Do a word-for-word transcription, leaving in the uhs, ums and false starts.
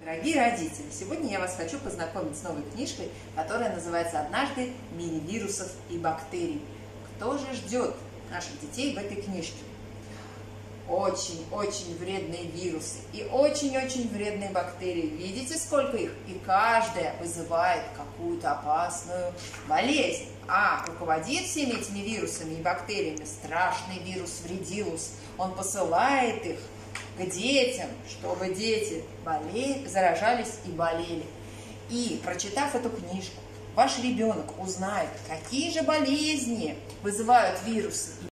Дорогие родители, сегодня я вас хочу познакомить с новой книжкой, которая называется «Однажды мир вирусов и бактерий». Кто же ждет наших детей в этой книжке? Очень-очень вредные вирусы и очень-очень вредные бактерии. Видите, сколько их? И каждая вызывает какую-то опасную болезнь. А руководит всеми этими вирусами и бактериями страшный вирус вредилус. Он посылает их к детям, чтобы дети болели, заражались и болели. И, прочитав эту книжку, ваш ребенок узнает, какие же болезни вызывают вирусы.